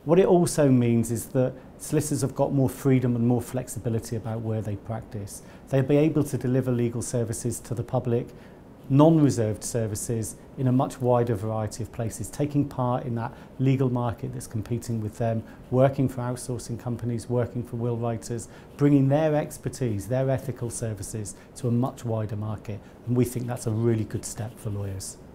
What it also means is that solicitors have got more freedom and more flexibility about where they practice. They'll be able to deliver legal services to the public, non-reserved services, in a much wider variety of places, taking part in that legal market that's competing with them, working for outsourcing companies, working for will writers, bringing their expertise, their ethical services to a much wider market. And we think that's a really good step for lawyers.